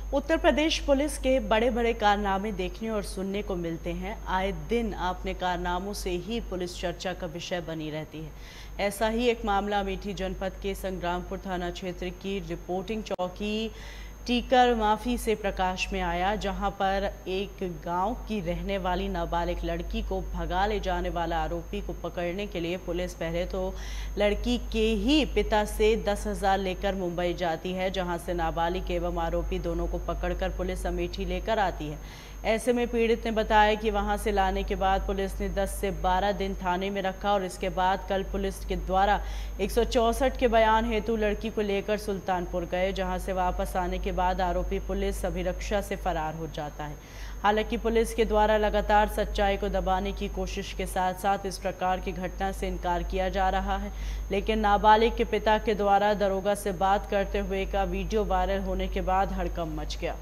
Uttar Pradesh police के बड़े बड़े कारनामे देखने और सुनने को मिलते हैं। आए दिन अपने कारनामों से ही पुलिस चर्चा का विषय बनी रहती है। ऐसा ही एक मामला अमेठी जनपद के संग्रामपुर थाना क्षेत्र की रिपोर्टिंग चौकी टीकर माफी से प्रकाश में आया, जहां पर एक गांव की रहने वाली नाबालिग लड़की को भगा ले जाने वाला आरोपी को पकड़ने के लिए पुलिस पहले तो लड़की के ही पिता से 10,000 लेकर मुंबई जाती है, जहां से नाबालिग एवं आरोपी दोनों को पकड़कर पुलिस अमेठी लेकर आती है। ऐसे में पीड़ित ने बताया कि वहां से लाने के बाद पुलिस ने 10 से 12 दिन थाने में रखा और इसके बाद कल पुलिस के द्वारा 164 के बयान हेतु लड़की को लेकर सुल्तानपुर गए, जहां से वापस आने के बाद आरोपी पुलिस अभिरक्षा से फरार हो जाता है। हालांकि पुलिस के द्वारा लगातार सच्चाई को दबाने की कोशिश के साथ साथ इस प्रकार की घटना से इनकार किया जा रहा है, लेकिन नाबालिग के पिता के द्वारा दरोगा से बात करते हुए का वीडियो वायरल होने के बाद हड़कंप मच गया।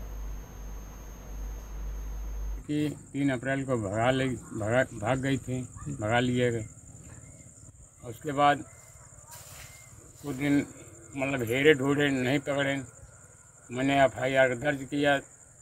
कि 3 अप्रैल को भाग गई थी, भगा लिए गए। उसके बाद कुछ दिन मतलब हेरे ढूंढे, नहीं पकड़े। मैंने FIR दर्ज किया।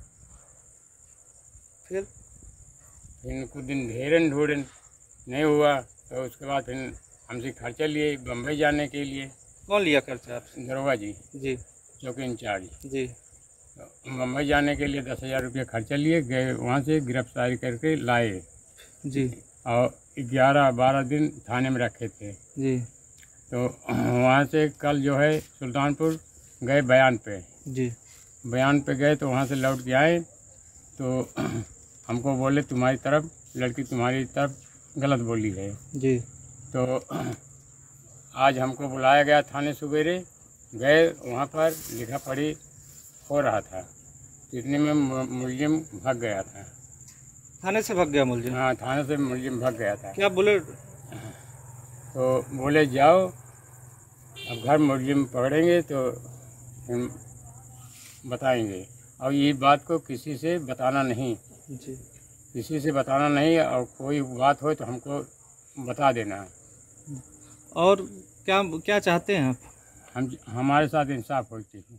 फिर कुछ दिन हेरे ढूंढे, नहीं हुआ तो उसके बाद फिर हमसे खर्चा लिए बम्बई जाने के लिए। कौन लिया खर्चा आपसे? दरोगा जी चौकी इंचार्ज जी। मुंबई जाने के लिए 10,000 रुपये खर्चा लिए गए, वहाँ से गिरफ्तारी करके लाए जी। और 11-12 दिन थाने में रखे थे जी। तो वहाँ से कल जो है सुल्तानपुर गए बयान पे जी। बयान पे गए तो वहाँ से लौट के आए तो हमको बोले तुम्हारी तरफ लड़की तुम्हारी तरफ गलत बोली है जी। तो आज हमको बुलाया गया थाने सवेरे, गए वहाँ पर लिखा पढ़ी हो रहा था, इतने में मुलजिम भाग गया था। थाने से भाग गया मुलजिम? हाँ, थाने से मुलजिम भाग गया था। क्या बोले? तो बोले जाओ अब घर मुलजिम पकड़ेंगे तो हम बताएंगे, और ये बात को किसी से बताना नहीं जी। किसी से बताना नहीं, और कोई बात हो तो हमको बता देना। और क्या क्या चाहते हैं आप? हमारे साथ इंसाफ होती है।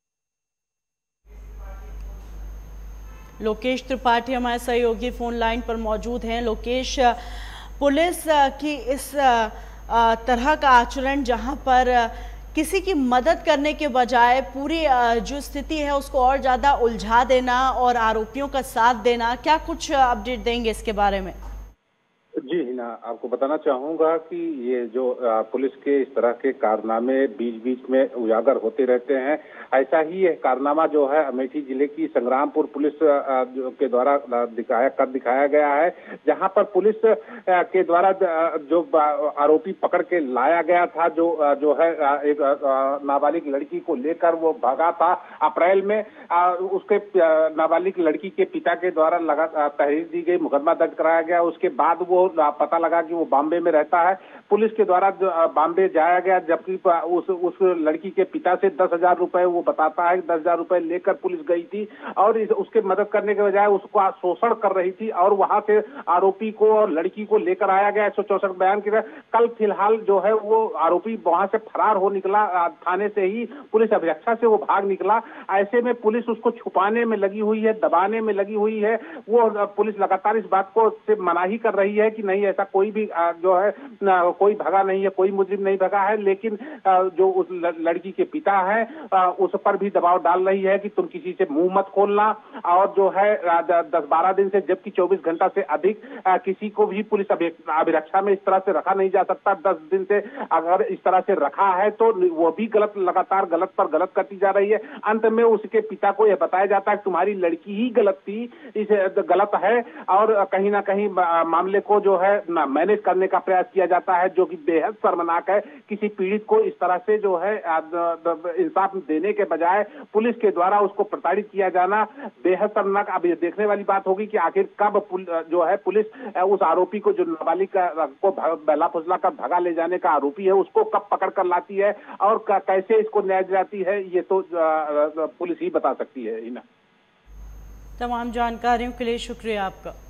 लोकेश त्रिपाठी हमारे सहयोगी फोन लाइन पर मौजूद हैं। लोकेश, पुलिस की इस तरह का आचरण जहां पर किसी की मदद करने के बजाय पूरी जो स्थिति है उसको और ज़्यादा उलझा देना और आरोपियों का साथ देना, क्या कुछ अपडेट देंगे इसके बारे में? जी हिना, आपको बताना चाहूंगा कि ये जो पुलिस के इस तरह के कारनामे बीच बीच में उजागर होते रहते हैं। ऐसा ही एक कारनामा जो है अमेठी जिले की संग्रामपुर पुलिस के द्वारा दिखाया गया है, जहां पर पुलिस के द्वारा जो आरोपी पकड़ के लाया गया था, जो है एक नाबालिग लड़की को लेकर वो भागा था अप्रैल में। उसके नाबालिग लड़की के पिता के द्वारा तहरीर दी गई, मुकदमा दर्ज कराया गया। उसके बाद वो पता लगा कि वो बॉम्बे में रहता है। पुलिस के द्वारा बॉम्बे जाया गया, जबकि उस लड़की के पिता से 10,000 रुपए वो बताता है, 10,000 रुपए लेकर पुलिस गई थी और उसके मदद करने के बजाय उसको शोषण कर रही थी, और वहां से आरोपी को और लड़की को लेकर आया गया 164 बयान के। कल फिलहाल जो है वो आरोपी वहां से फरार हो निकला, थाने से ही पुलिस अभिरक्षा से वो भाग निकला। ऐसे में पुलिस उसको छुपाने में लगी हुई है, दबाने में लगी हुई है। वो पुलिस लगातार इस बात को से मनाही कर रही है कि नहीं, ऐसा कोई भी जो है कोई भगा नहीं है, कोई मुजरिम नहीं भगा है, लेकिन जो उस लड़की के पिता है उस पर भी दबाव डाल रही है कि तुम किसी से मुंह मत खोलना। और जो है 10-12 दिन से, जबकि 24 घंटा से अधिक किसी को भी पुलिस अभिरक्षा में इस तरह से रखा नहीं जा सकता। 10 दिन से अगर इस तरह से रखा है तो वो भी गलत, लगातार गलत पर गलत करती जा रही है। अंत में उसके पिता को यह बताया जाता है कि तुम्हारी लड़की ही गलत थी, इसे गलत है, और कहीं ना कहीं मामले को जो है मैनेज करने का प्रयास किया जाता है, जो कि बेहद शर्मनाक है। किसी पीड़ित को इस तरह से जो है इंसाफ देने के बजाय पुलिस के द्वारा उसको प्रताड़ित किया जाना बेहद शर्मनाक। अब ये देखने वाली बात होगी कि आखिर कब जो है पुलिस उस आरोपी को, जो नाबालिग को बहला फुसला कर भगा ले जाने का आरोपी है, उसको कब पकड़ कर लाती है और कैसे इसको न्याय दिलाती है, ये तो पुलिस ही बता सकती है। तमाम जानकारियों के लिए शुक्रिया आपका।